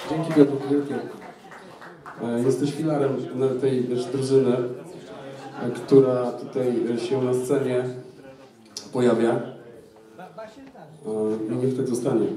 Dzięki Piotrek wielkie. Jesteś filarem tej drużyny, która tutaj się na scenie pojawia. I niech tak zostanie.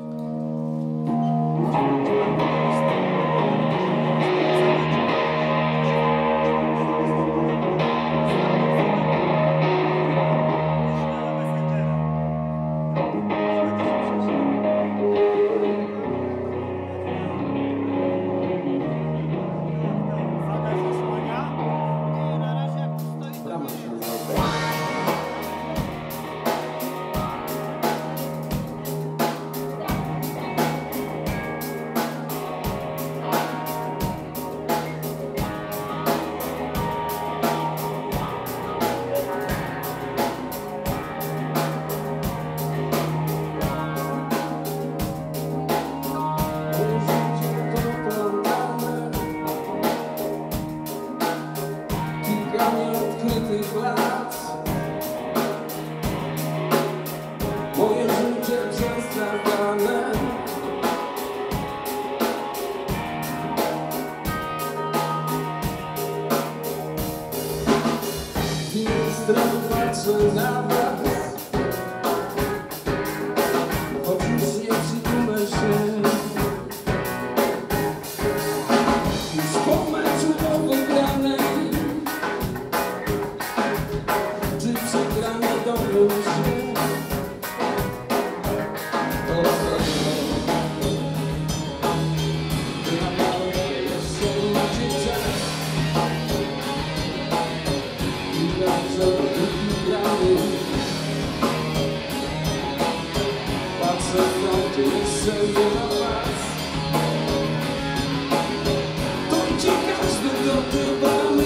Moje życie przestrawiane. Z innej strony patrzę na was, choć już nie przytulę się. Już po meczu wygranej, czy przegrane dobrą się. Patrzę w nocy, jeszcze nie ma was. To idzie każdy do dybamy.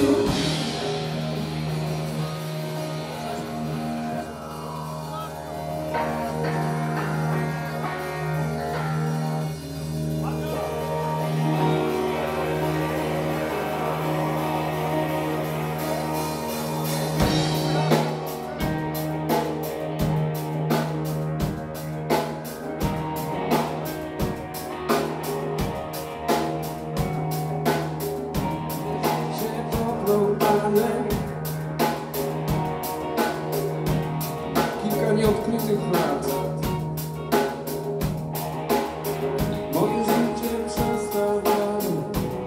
Kilka nieodkrytych lat. Moje życie przestawiamy.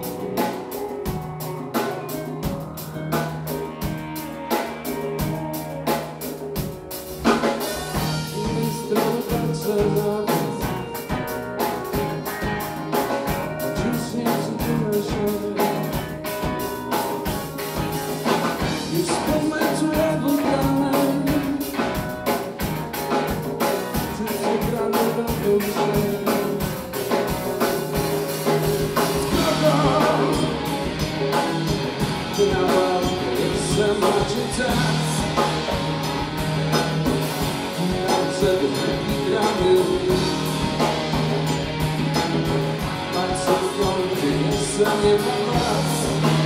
Z innej strony patrzę na was. Już nie przytulę się. Już po meczu wygranej, czy przegrane dobrą się. Ty na walkę jeszcze macie czas. Dobrze wygramy. Patrzę w nocy, jeszcze nie ma was.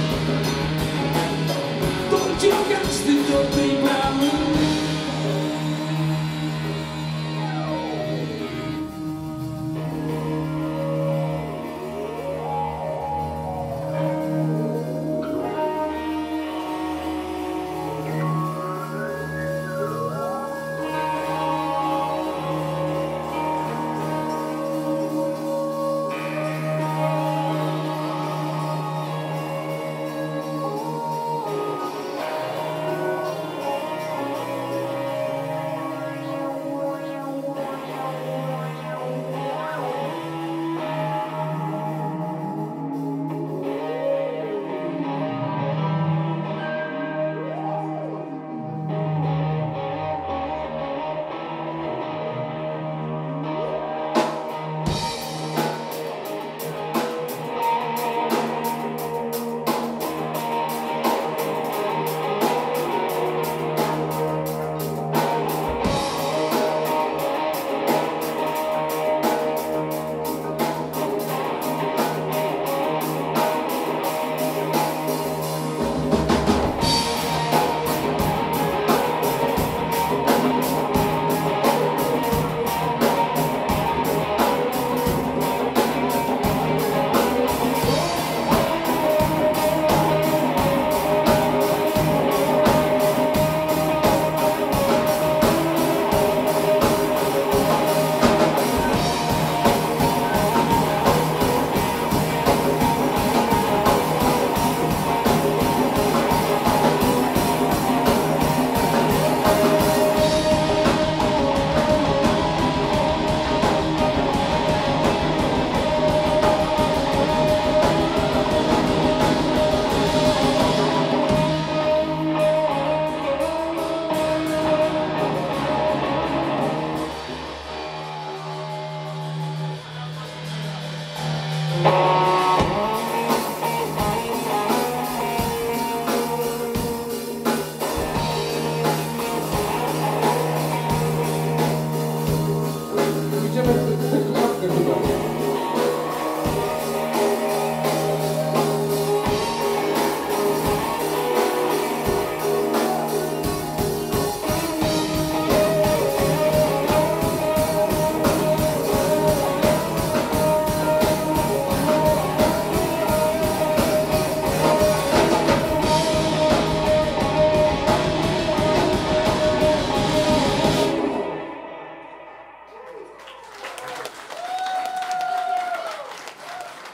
Każdy do tej bramy.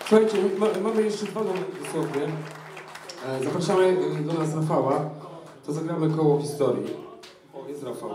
Słuchajcie, mamy jeszcze dwa numery dosłownie. Zapraszamy do nas Rafała. To zagramy koło historii. O, jest Rafał.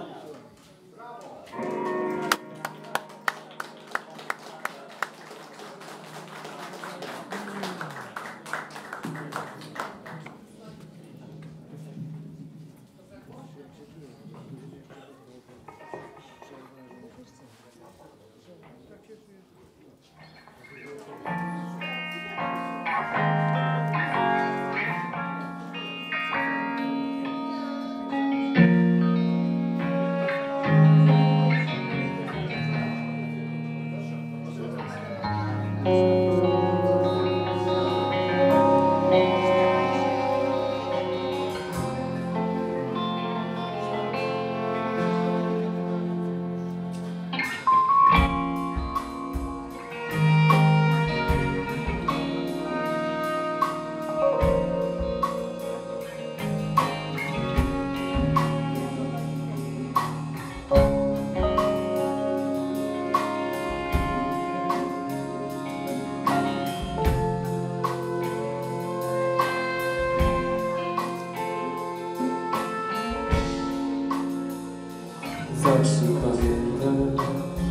Zacznij pamiętać,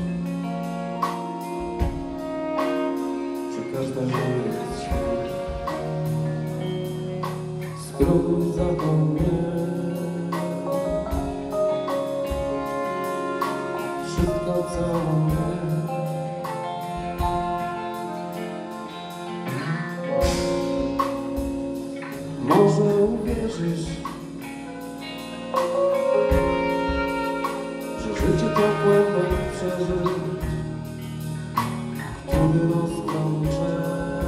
że każda rzecz jest świat. Spróbuj zapomnieć wszystko, co jest. Może uwierzysz, życie to kłębek przeżyć, który rozkończę,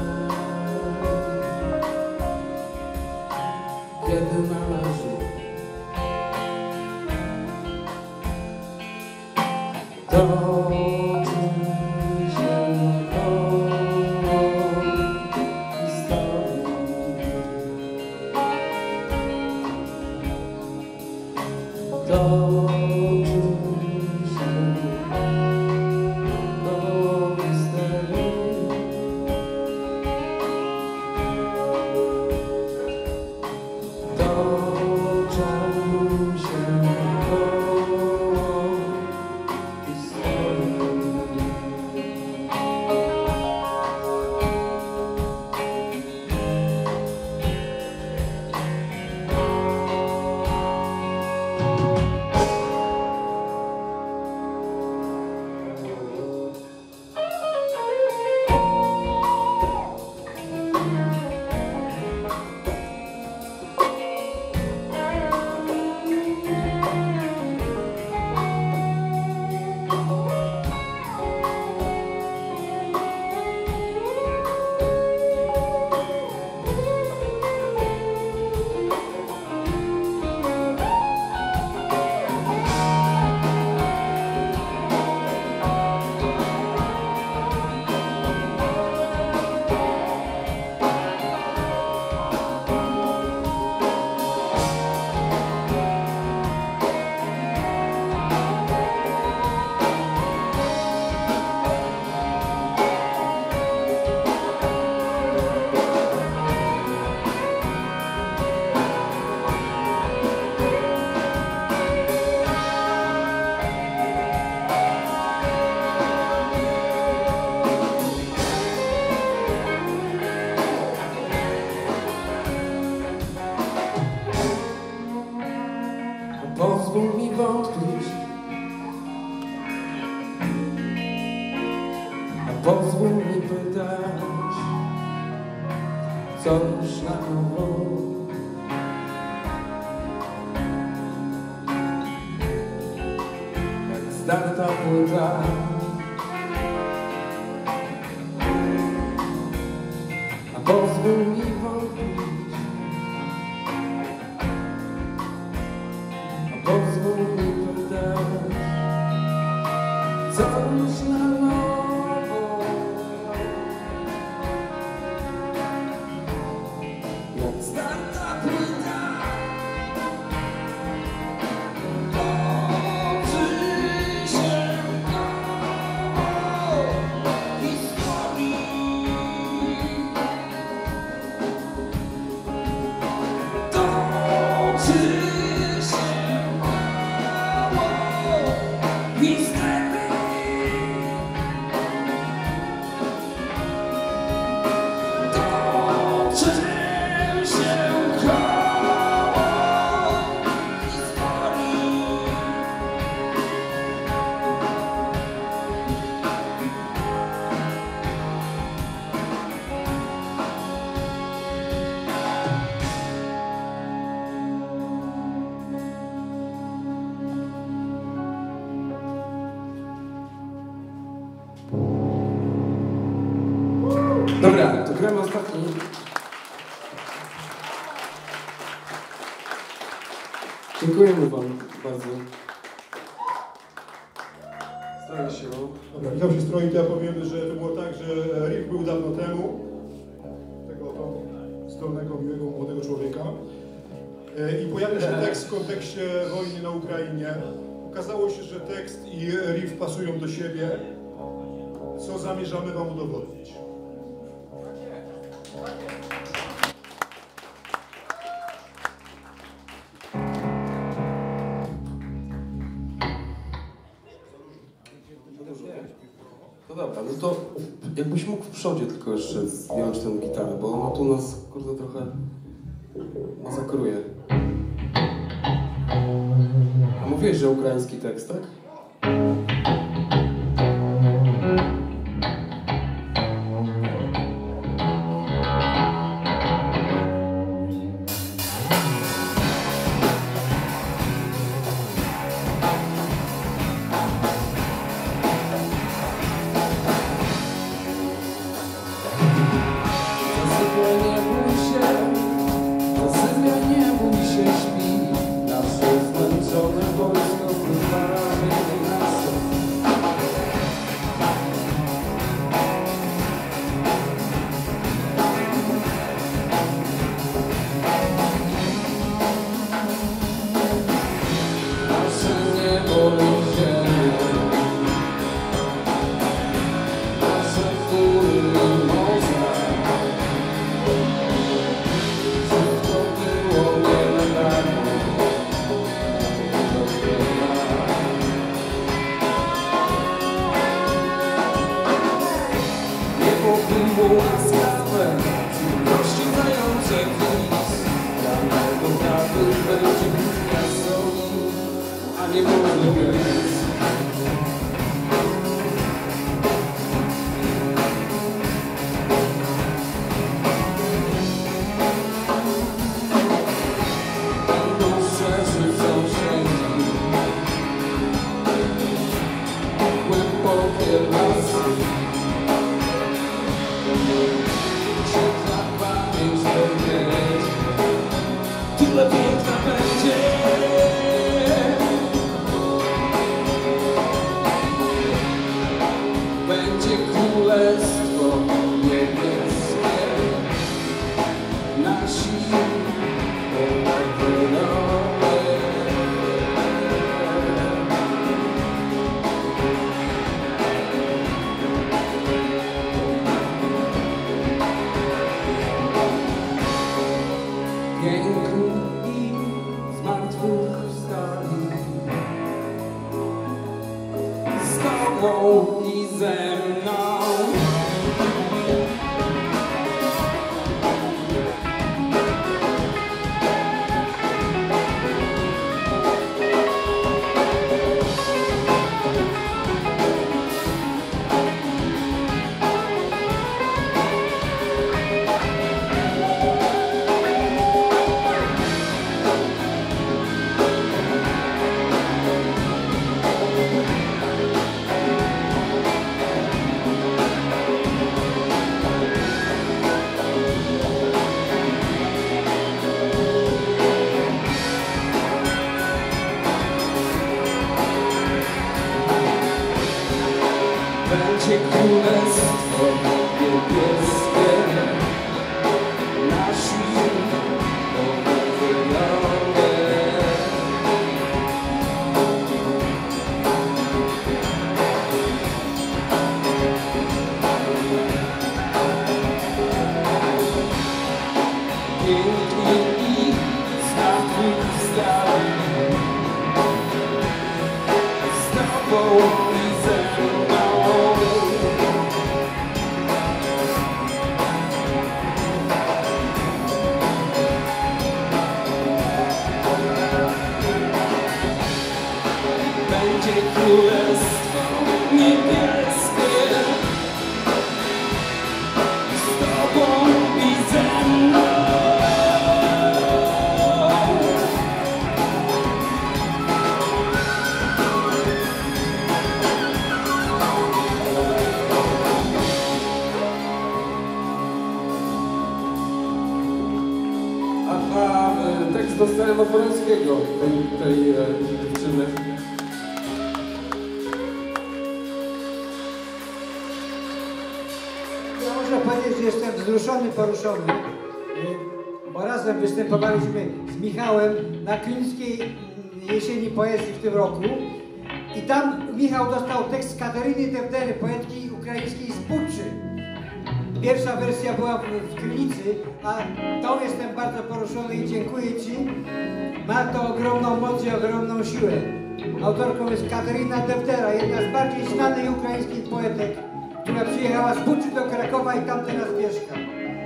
kiedy należy. Toczy się koło historii. Toczy pozwól mi wątpić, a pozwól mi pytać coś na nowo. Jak zdarta płyta, a pozwól mi wątpić, pozwól mi pytać coś na nowo. Jak zdarta płyta, toczy się koło historii. Dobra, to gramy ostatni. Dziękujemy wam bardzo. Staraj się, no. Dobra, Michał się stroi, to ja powiem, że to było tak, że riff był dawno temu, tego oto zdolnego, miłego, młodego człowieka. I pojawia się tekst w kontekście wojny na Ukrainie. Okazało się, że tekst i riff pasują do siebie, co zamierzamy wam udowodnić. No dobra, no to jakbyś mógł w przodzie tylko jeszcze zdjąć tę gitarę, bo ona tu nas, kurde, trochę masakruje. A mówiłeś, że ukraiński tekst, tak? dostałem od Woronskiego tej dziewczyny. Ja muszę powiedzieć, że jestem wzruszony, poruszony, bo razem występowaliśmy z Michałem na Klińskiej Jesieni Poezji w tym roku i tam Michał dostał tekst Kateryny Dewdery, poetki ukraińskiej z Buczy. Pierwsza wersja była w Krynicy, a tą jestem bardzo poruszony i dziękuję Ci. Ma to ogromną moc i ogromną siłę. Autorką jest Kateryna Dewdera, jedna z bardziej znanych ukraińskich poetek, która przyjechała z Buczy do Krakowa i tam teraz mieszka.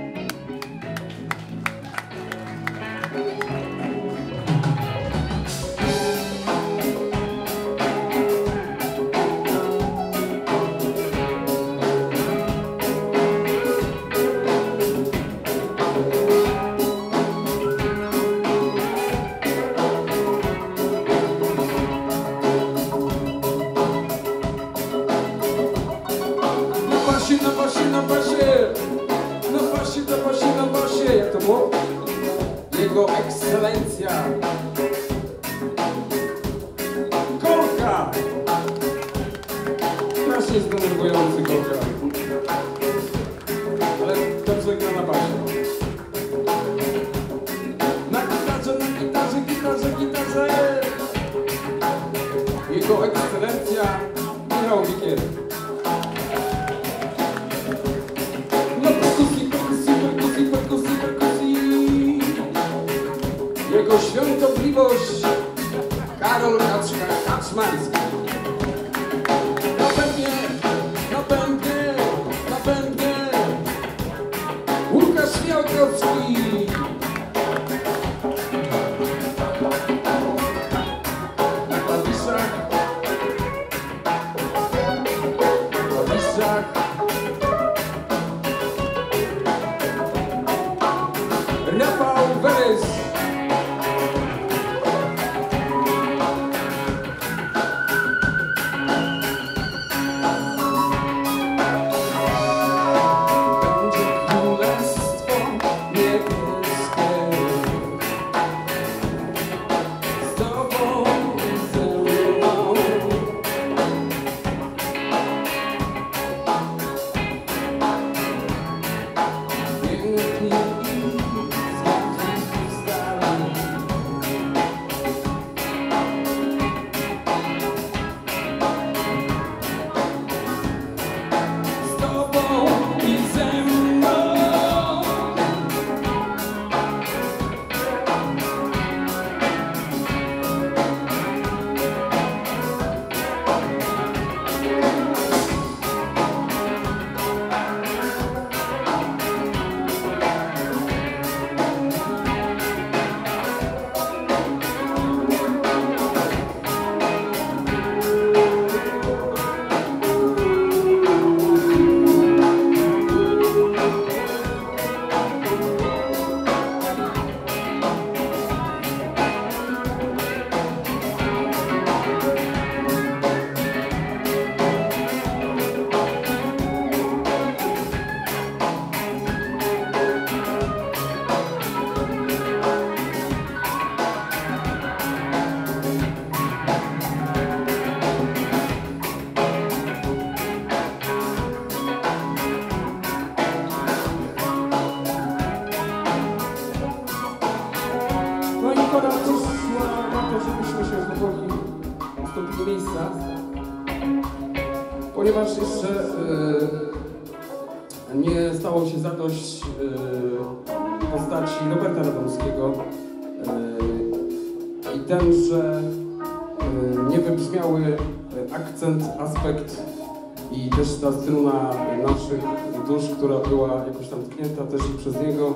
Na basie, jak to było? Jego ekscelencja Kolka! Strasznie zdenerwujący Kolka. Ale dobrze gra na basie. Na gitarze! Jego ekscelencja Michał Wikier. Jego świątobliwość Karol Kaczmarski. Na bębnie Łukasz Miałkowski. Na klawiszach Rafał Werys. miejsca, ponieważ jeszcze nie stało się zadość postaci Roberta Radomskiego i tenże nie wybrzmiały akcent, aspekt i też ta struna naszych dusz, która była jakoś tam tknięta też i przez niego,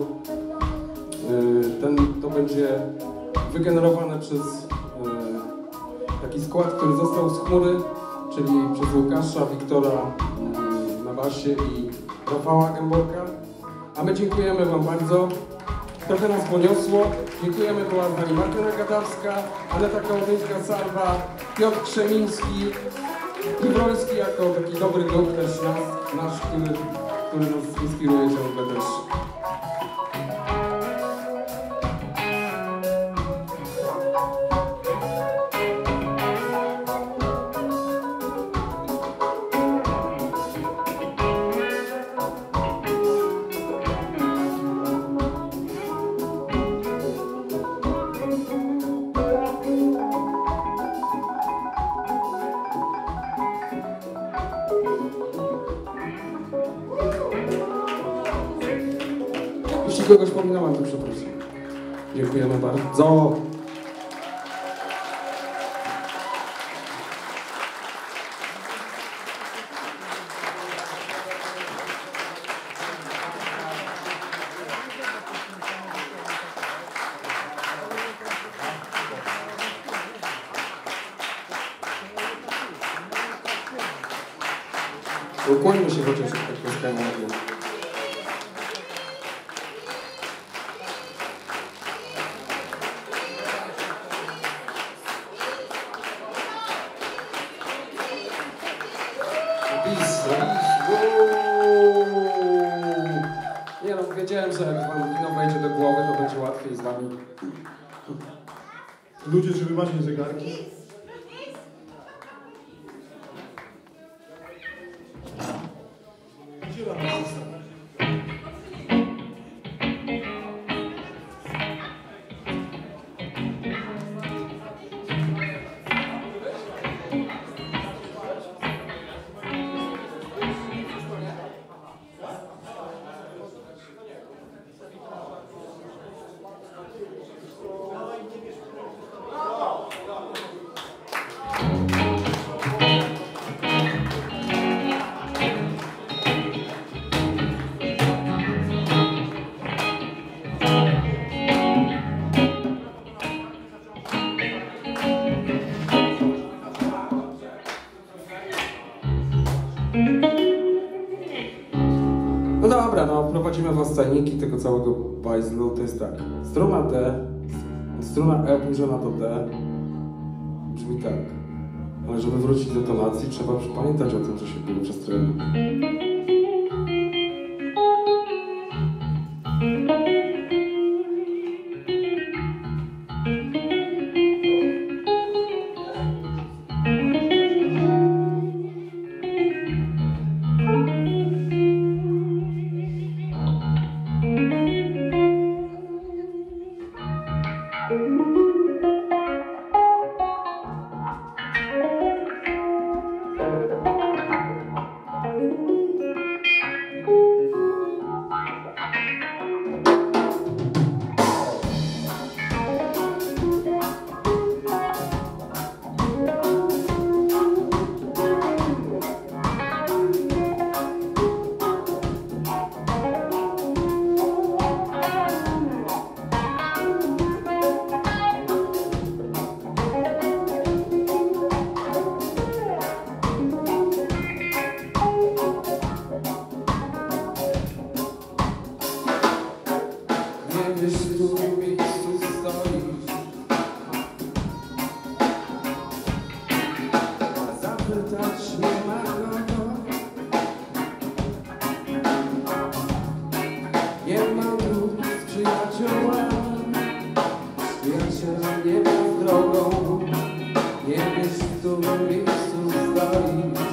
to będzie wygenerowane przez taki skład, który został z chmury, czyli przez Łukasza, Wiktora na basie i Rafała Gęborka. A my dziękujemy Wam bardzo. Trochę nas poniosło. Dziękujemy, była z nami Martyna Gadawska, Aneta Kołodyńska-Salwa, Piotr Krzemiński i Wroński jako taki dobry duch też nasz, który nas inspiruje ciągle też. Jeśli kogoś pominąłem, to przepraszam. Dziękujemy bardzo. Ukłońmy się chociaż tak piosenkę. Nie no, wiedziałem, że jak wam wino wejdzie do głowy, to będzie łatwiej z wami. Ludzie, żeby macie zegarki. No dobra, no prowadzimy was tajniki tego całego bajzlu. To jest tak. Struna D, struna E obniżona do D brzmi tak. Ale żeby wrócić do tonacji, trzeba pamiętać o tym, że się było przestrojone. Wiesz, w którym miejscu stoisz, a zapytać nie ma kogo. Nie ma dróg z przyjaciołem, z przyjacielem nie ma drogą. Nie wiesz, w którym miejscu stoisz.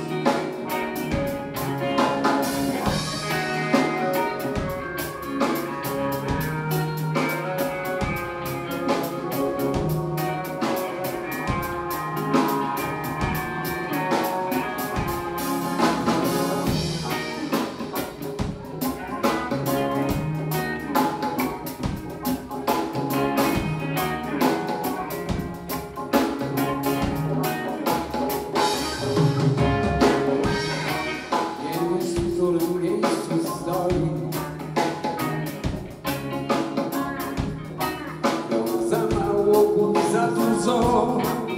Za dużo.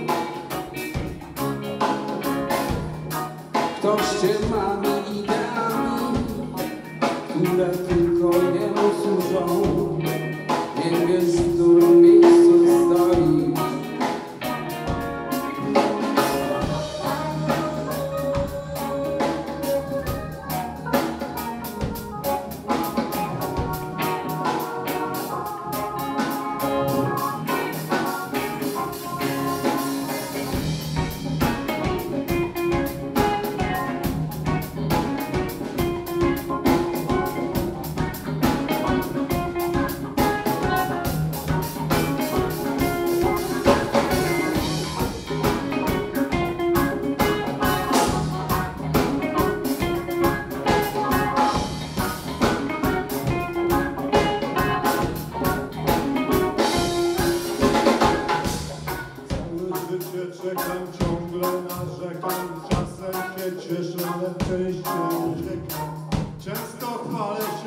Ktoś cię mami ideami, które tylko jemu służą. Nie wiesz, w którym miejscu stoisz.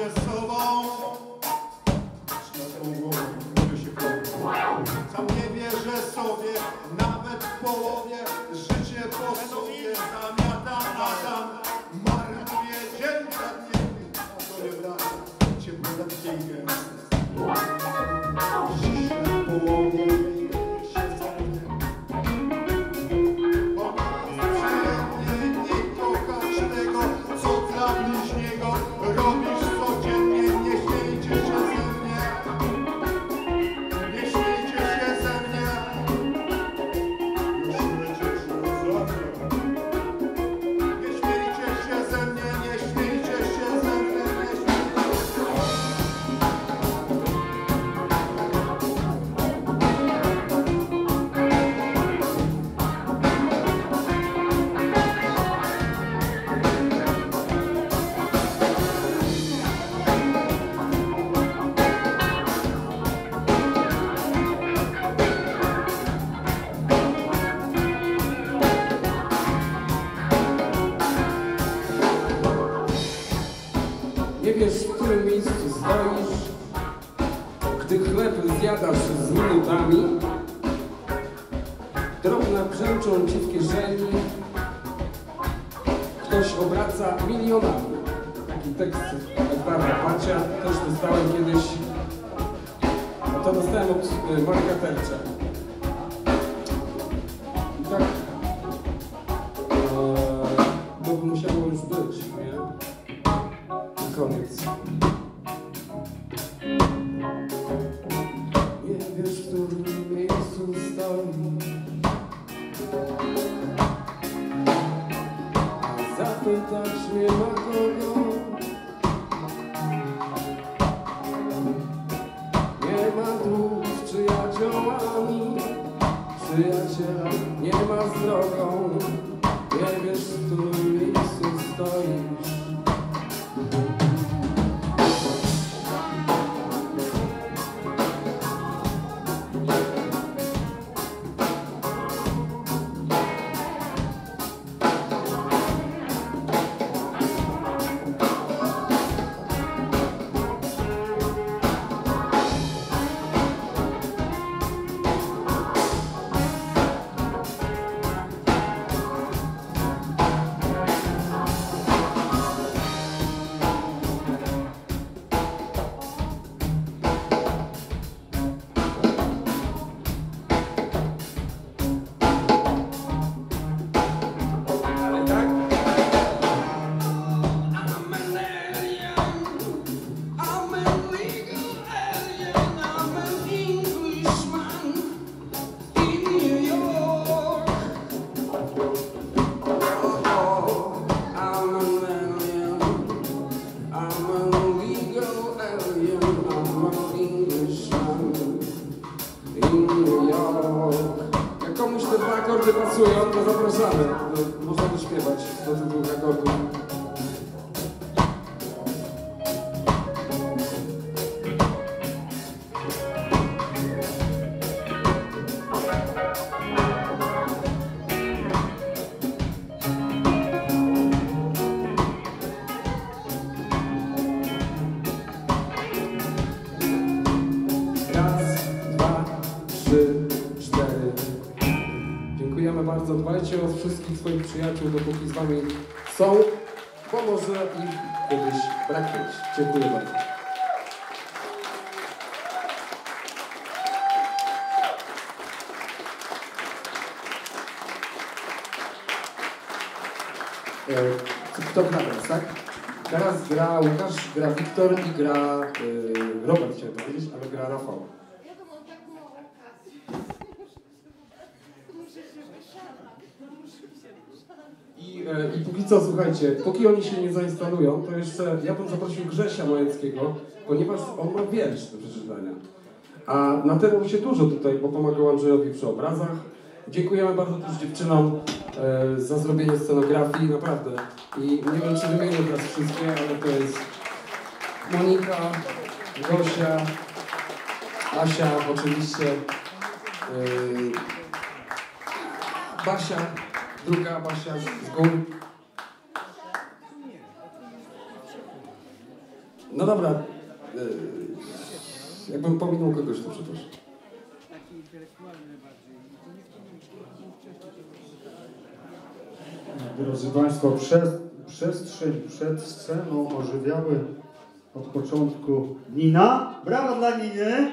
ze sobą. Na tą głową, który się kocha. Sam nie wierzę sobie, nawet w połowie. Życie po sobie zamiata Adam. Marnuje dzień za dniem, a to nie wraca. Ciepło za księgę. Ściśle w połowie się zajmie. Bo przyjemnie nie kochasz tego, co dla bliźniego robisz codziennie. Nie śmiejcie się ze mnie. Nie śmiejcie się ze mnie. Już lecisz rozumiem. Nie śmiejcie się ze mnie, nie śmiejcie się ze mnie, nie śmiejcie się. Nie wiesz, w którym miejscu stoisz, gdy chleb zjadasz z minutami. Drobne brzęczą ci w kieszeni, ktoś obraca milionami. Taki tekst Edwarda Pacia też dostałem kiedyś, a to dostałem od Marka Tercia. I tak to by musiało już być, nie? Koniec. Nie wiesz, w którym miejscu stoisz, a zapytać nie ma kogo. Nie ma dróg z przyjaciołami, przyjaciela nie ma z drogą. Nie wiesz, w którym miejscu stoisz. Jak komuś te dwa akordy pasują, to zapraszamy. Można wyśpiewać do tych dwóch akordów. Dziękujemy bardzo. Dbajcie o wszystkich swoich przyjaciół, dopóki z wami są, bo może ich kiedyś braknąć. Dziękuję bardzo. Kto gra teraz, tak? Teraz gra Łukasz, gra Wiktor i gra Robert, chciałem powiedzieć, ale gra Rafał. I póki co, słuchajcie, póki oni się nie zainstalują, to jeszcze ja bym zaprosił Grzesia Małeckiego, ponieważ on ma wiersz do przeczytania. A naterał się dużo tutaj, bo pomagał Andrzejowi przy obrazach. Dziękujemy bardzo też dziewczynom za zrobienie scenografii, naprawdę. I nie wiem, czy wymienię teraz wszystkie, ale to jest Monika, Gosia, Asia oczywiście, Basia, druga Basia z gór. No dobra, jakbym pominął kogoś, to przepraszam. Drodzy Państwo, przestrzeń przed sceną ożywiały od początku Nina. Brawa dla Niny!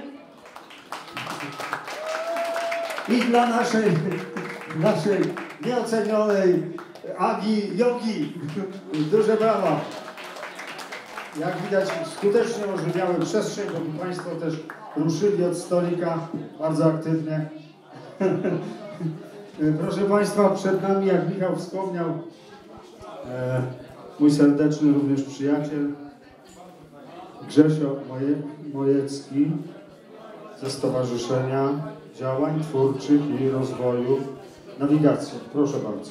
I dla naszej nieocenionej Agi Jogi. Duże brawa! Jak widać, skutecznie ożywiały przestrzeń, bo Państwo też ruszyli od stolika bardzo aktywnie. Proszę Państwa, przed nami, jak Michał wspomniał, mój serdeczny również przyjaciel Grzesio Mojecki ze Stowarzyszenia Działań Twórczych i Rozwoju Nawigacji. Proszę bardzo.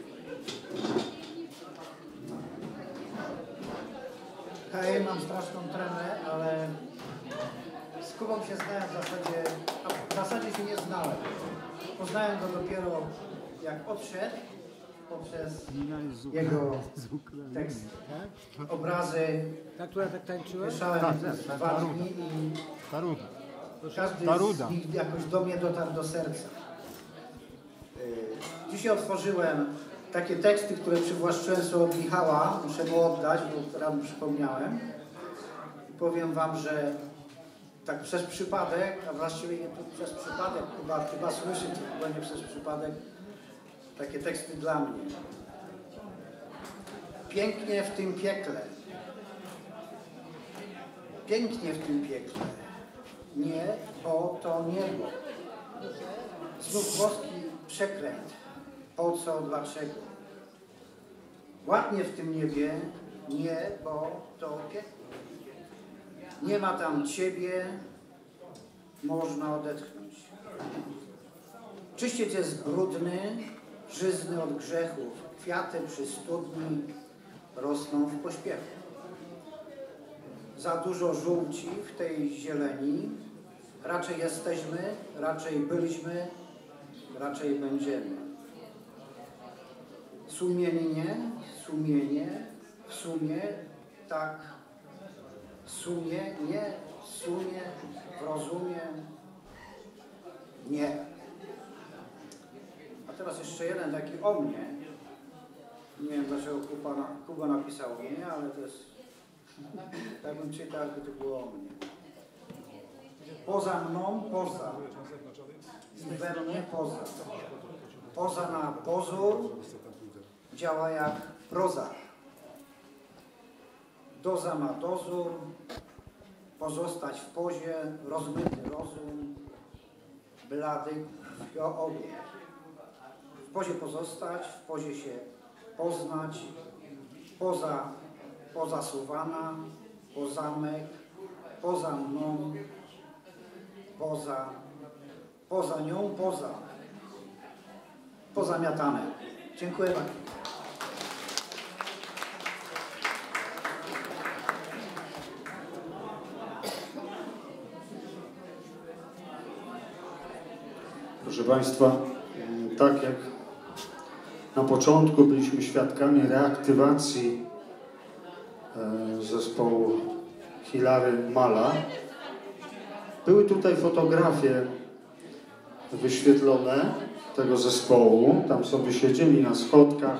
Hej, mam straszną tremę, ale z Kubą się znałem w zasadzie się nie znałem. Poznałem go dopiero jak odszedł poprzez jego tekst, obrazy. Ta, która tak tańczyła? Wieszałem 2 dni i każdy z nich jakoś do mnie dotarł do serca. Dzisiaj otworzyłem takie teksty, które przywłaszczyłem sobie od Michała, muszę mu oddać, bo teraz mu przypomniałem. I powiem wam, że tak przez przypadek, a właściwie nie przez przypadek, chyba słyszy, to chyba nie przez przypadek, takie teksty dla mnie. Pięknie w tym piekle. Pięknie w tym piekle. Nie, bo to niebo. Znów boski przekręt. Po co, dlaczego? Ładnie w tym niebie. Nie, bo to piekło. Nie ma tam Ciebie. Można odetchnąć. Czyściec jest brudny, żyzny od grzechów. Kwiaty przy studni rosną w pośpiechu. Za dużo żółci w tej zieleni. Raczej jesteśmy, raczej byliśmy, raczej będziemy. Sumienie, w sumie, tak, w sumie, nie, w sumie, w rozumie, nie. A teraz jeszcze jeden taki o mnie. Nie wiem, dlaczego Kuba napisał o mnie, ale to jest, tak bym czytał, jakby to było o mnie. Poza mną, poza. I we mnie poza. Poza na pozór działa jak proza. Doza ma dozór, pozostać w pozie, rozmyty rozum, blady krwioobieg. W pozie pozostać, w pozie się poznać, poza, pozasuwana, pozamek, poza mną, poza nią, pozamiatane. Dziękuję bardzo. Proszę Państwa, tak jak na początku byliśmy świadkami reaktywacji zespołu Hilary Mala, były tutaj fotografie wyświetlone tego zespołu. Tam sobie siedzieli na schodkach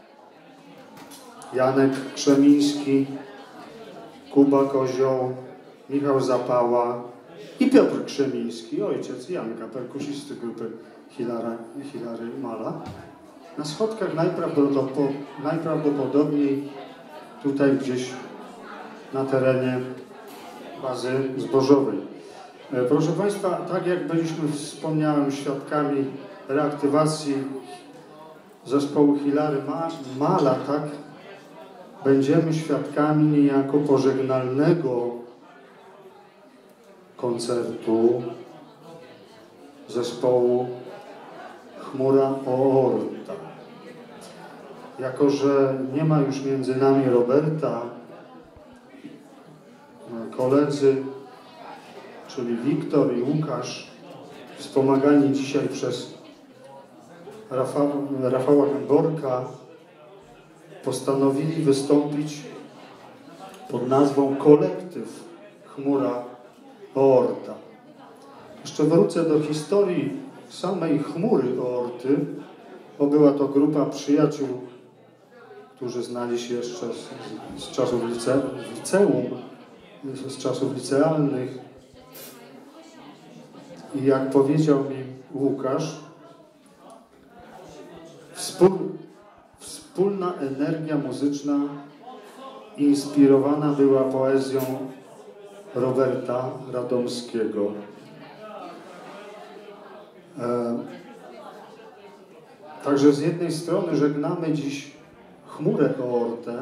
Janek Krzemiński, Kuba Kozioł, Michał Zapała i Piotr Krzemiński, ojciec Janka, perkusisty grupy Hilary Mala. Na schodkach najprawdopodobniej tutaj gdzieś na terenie bazy zbożowej. Proszę Państwa, tak jak byliśmy, wspomniałem, świadkami reaktywacji zespołu Hilary Mala, tak będziemy świadkami niejako pożegnalnego koncertu zespołu Chmura Aorta. Jako że nie ma już między nami Roberta, koledzy, czyli Wiktor i Łukasz, wspomagani dzisiaj przez Rafała Gęborka, postanowili wystąpić pod nazwą Kolektyw Chmura Aorta. Jeszcze wrócę do historii samej chmury aorty, bo była to grupa przyjaciół, którzy znali się jeszcze z czasów liceum, z czasów licealnych. I jak powiedział mi Łukasz, wspólna energia muzyczna inspirowana była poezją Roberta Radomskiego. Także z jednej strony żegnamy dziś chmurę aortę,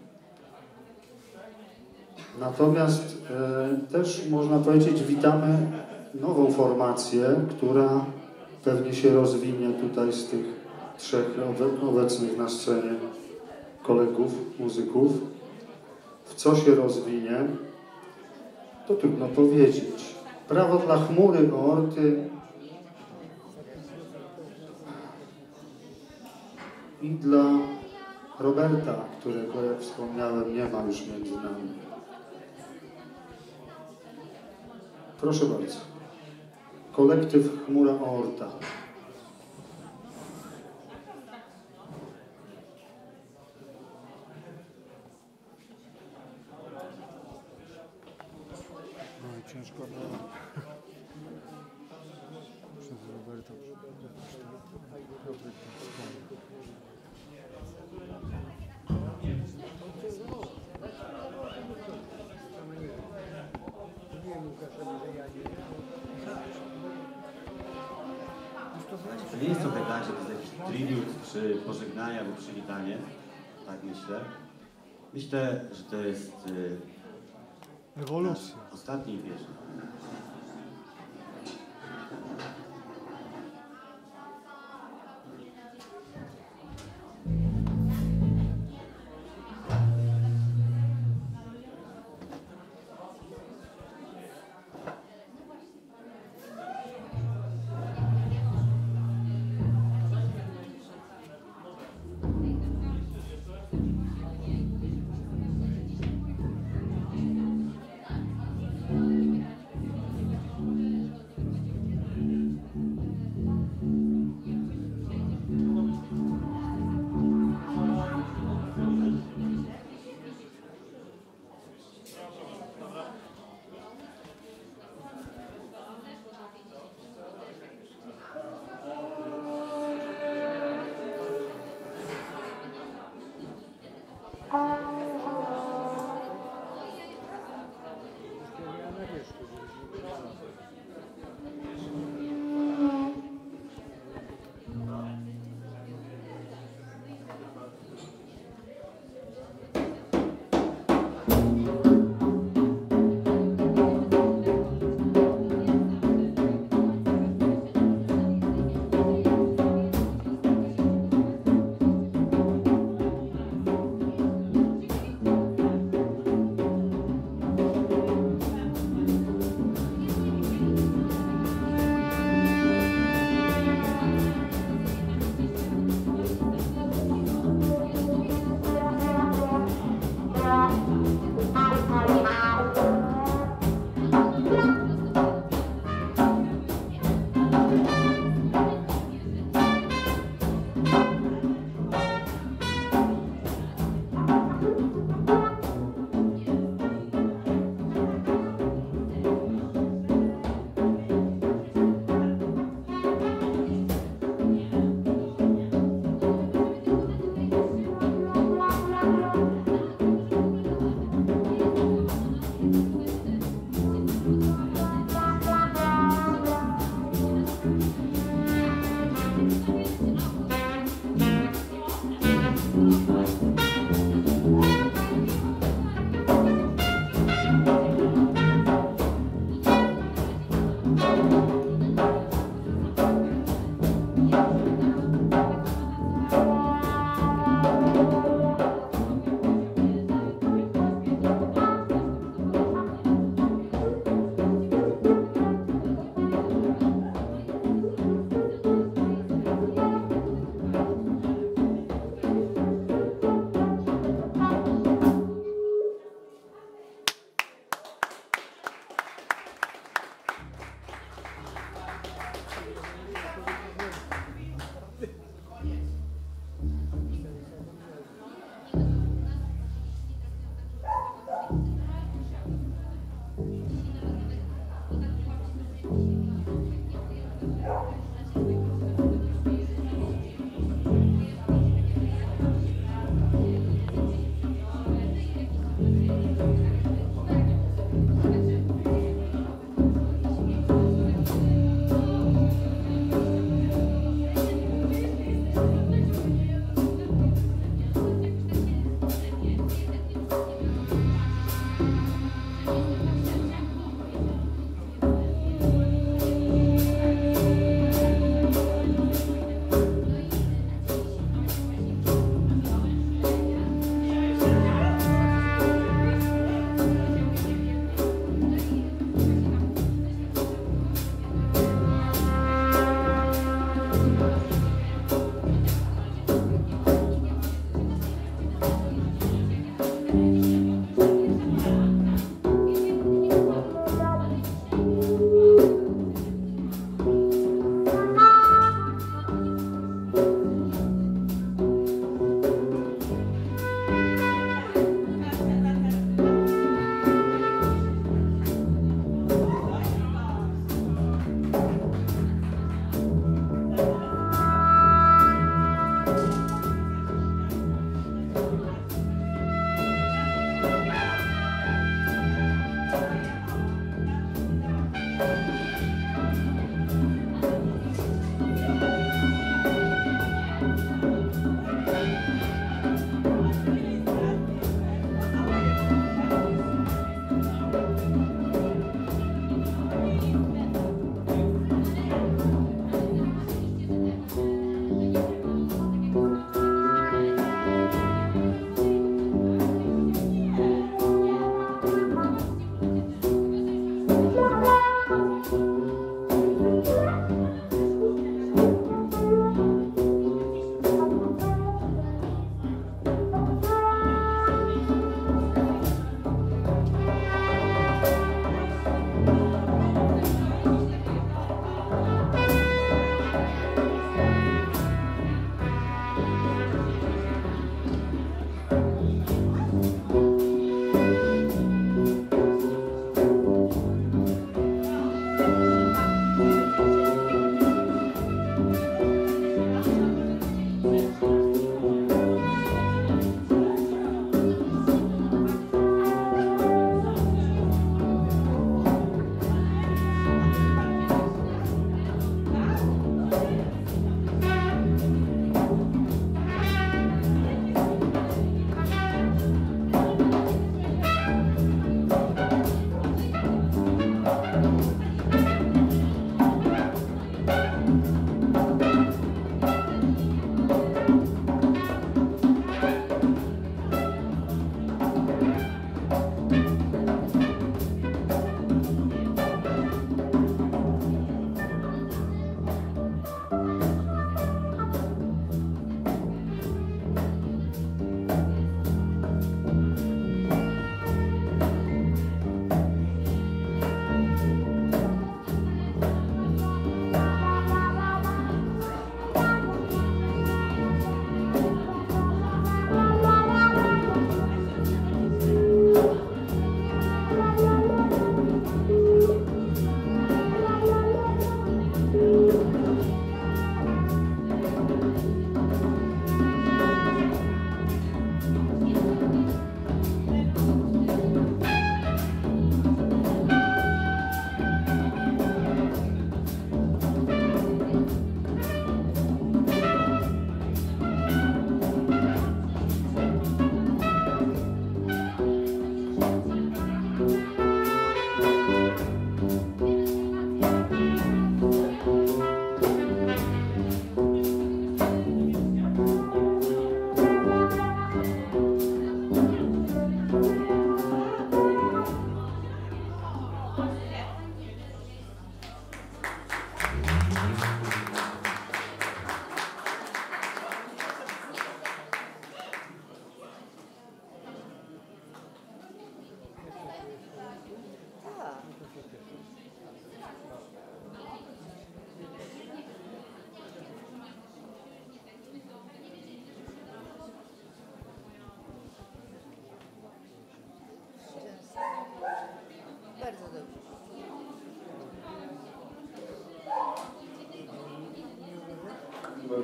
natomiast też można powiedzieć witamy nową formację, która pewnie się rozwinie tutaj z tych trzech obecnych na scenie kolegów, muzyków. W co się rozwinie, to trudno powiedzieć. Brawo dla chmury aorty i dla Roberta, którego, jak wspomniałem, nie ma już między nami. Proszę bardzo. Kolektyw Chmura Aorta. Ciężko było przez Roberta To nie jest trochę tak, że to jest jakiś tribut, czy pożegnanie, albo przywitanie. Tak myślę. Myślę, że to jest ewolucja. nasz ostatni wiersz.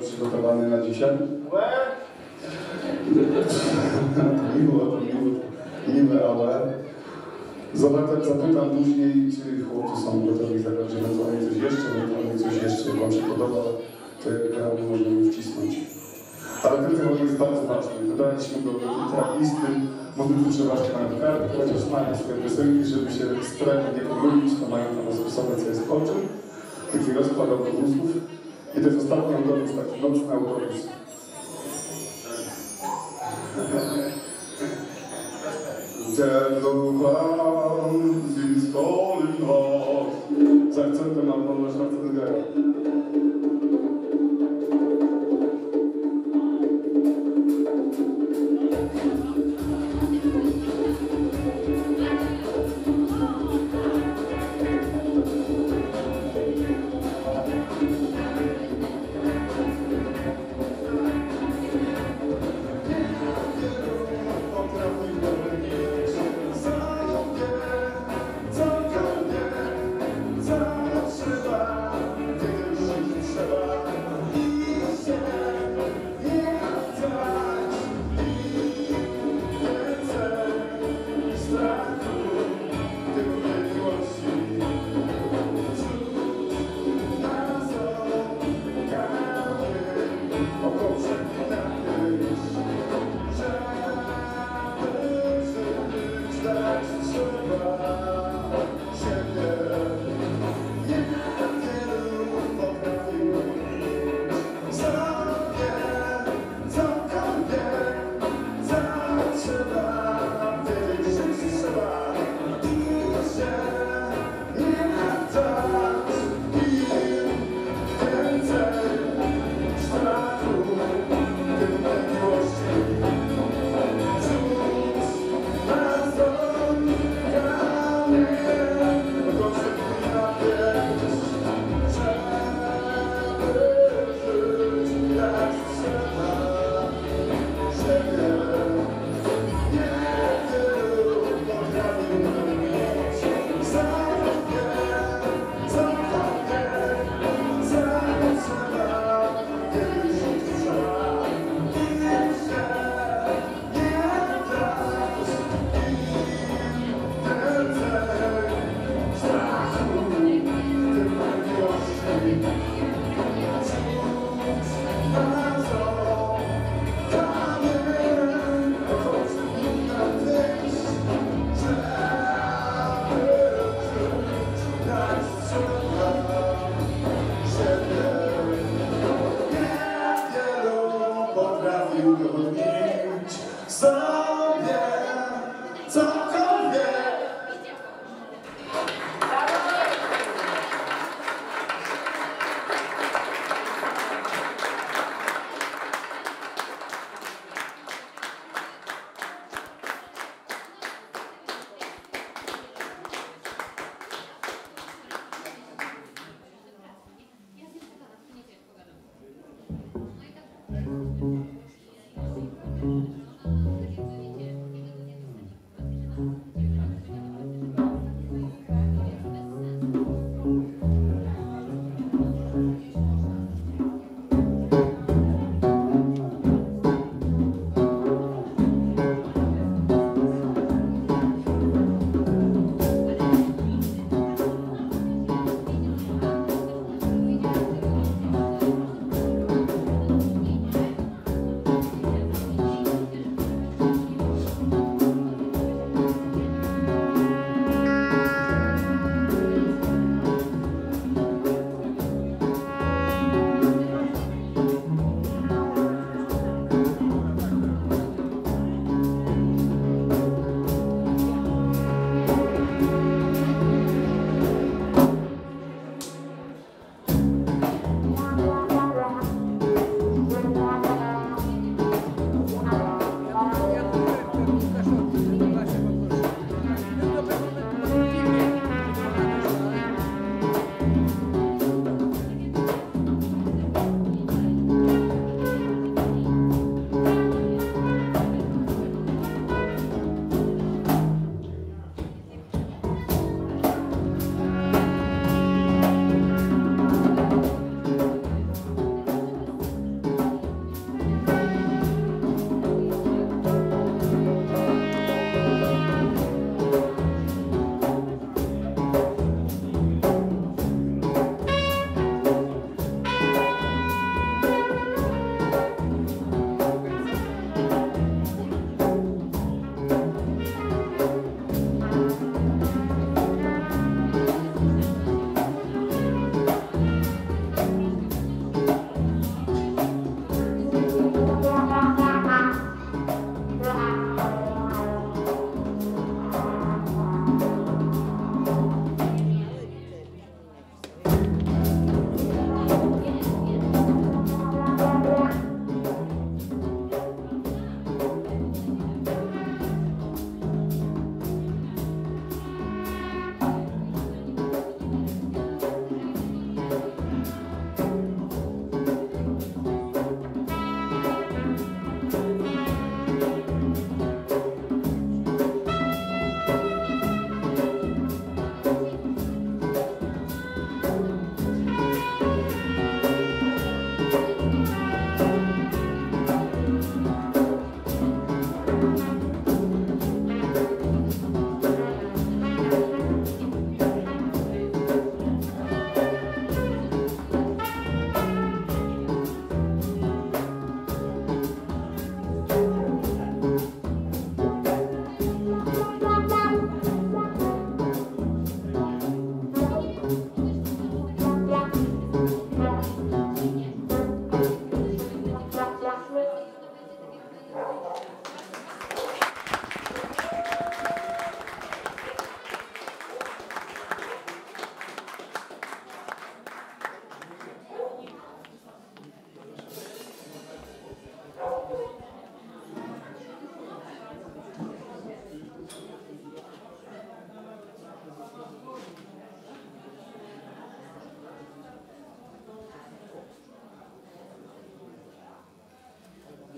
przygotowany na dzisiaj. miłe, ale zapytam później, czy chłopcy są gotowi zagrać ewentualnie coś jeszcze, jak wam się podoba, to jak można mi wcisnąć. Ale ten temat jest bardzo ważny. Dodaliśmy go do tej tracklistty, modlitwy przeważnie mają kartę, chociaż mają swoje piosenki, żeby się strefy nie pomylić, to mają tam zapisowe, co jest po czym. Taki rozkład autobusów. I też ostatni autobus, taki nocny autobus. Ten Luhansk is calling hard. Z akcentem na Arnolda Schwarzeneggera.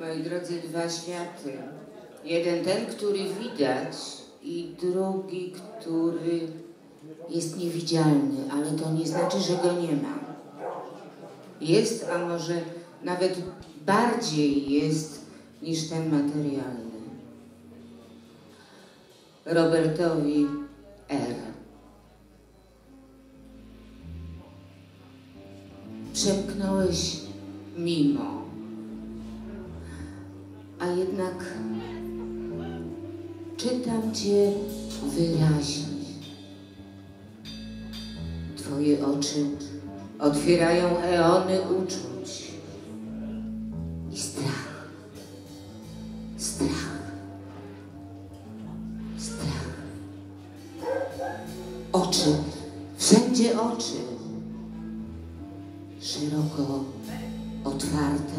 moi drodzy, dwa światy. Jeden ten, który widać i drugi, który jest niewidzialny, ale to nie znaczy, że go nie ma. Jest, a może nawet bardziej jest niż ten materialny. Robertowi R. Przemknąłeś mimo, a jednak czytam cię wyraźnie. Twoje oczy otwierają eony uczuć i strach, strach, strach. Oczy, wszędzie oczy, szeroko otwarte,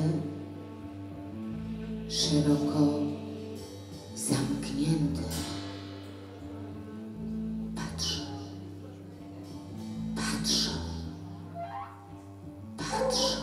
szeroko zamknięte. Patrz, patrz, patrz.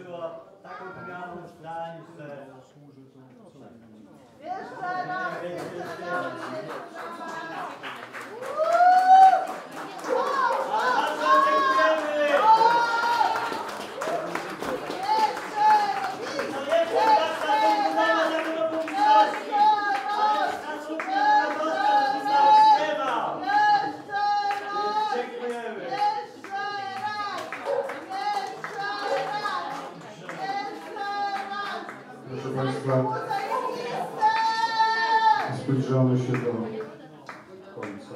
zakończyło taką wymianą zdań, że... Jeszcze raz! Proszę Państwa, zbliżamy się do końca.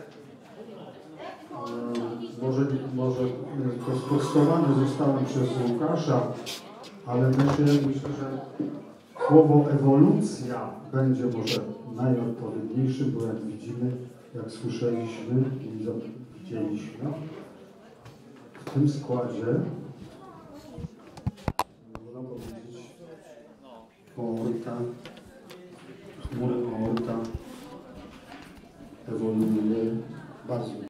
Może to sprostowane zostało przez Łukasza, ale myślę, że słowo ewolucja będzie może najodpowiedniejszym, bo jak widzimy, jak słyszeliśmy i widzieliśmy, w tym składzie można powiedzieć Oorta, chmury Oorta ewoluuje bardzo.